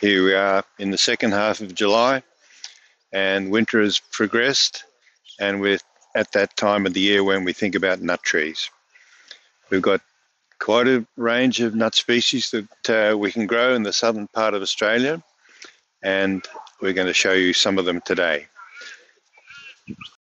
Here we are in the second half of July, and winter has progressed, and we're at that time of the year when we think about nut trees. We've got quite a range of nut species that we can grow in the southern part of Australia, and we're going to show you some of them today.